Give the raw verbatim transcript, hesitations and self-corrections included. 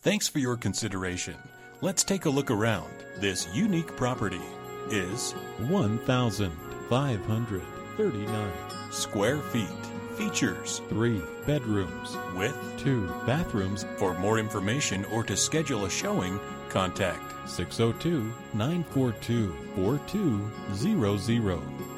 Thanks for your consideration. Let's take a look around. This unique property is one thousand five hundred thirty-nine square feet. Features three bedrooms with two bathrooms. For more information or to schedule a showing, contact six oh two, nine four two, four two zero zero.